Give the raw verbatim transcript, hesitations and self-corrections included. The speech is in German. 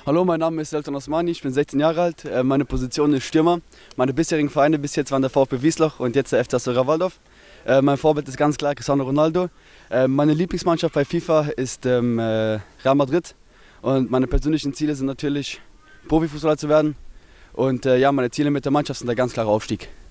Hallo, mein Name ist Selton Osmani, ich bin sechzehn Jahre alt, äh, meine Position ist Stürmer. Meine bisherigen Vereine bis jetzt waren der VfB Wiesloch und jetzt der F C Astoria Waldorf. Äh, mein Vorbild ist ganz klar Cristiano Ronaldo. Äh, meine Lieblingsmannschaft bei FIFA ist ähm, äh, Real Madrid und meine persönlichen Ziele sind natürlich Profifußballer zu werden und äh, ja, meine Ziele mit der Mannschaft sind der ganz klare Aufstieg.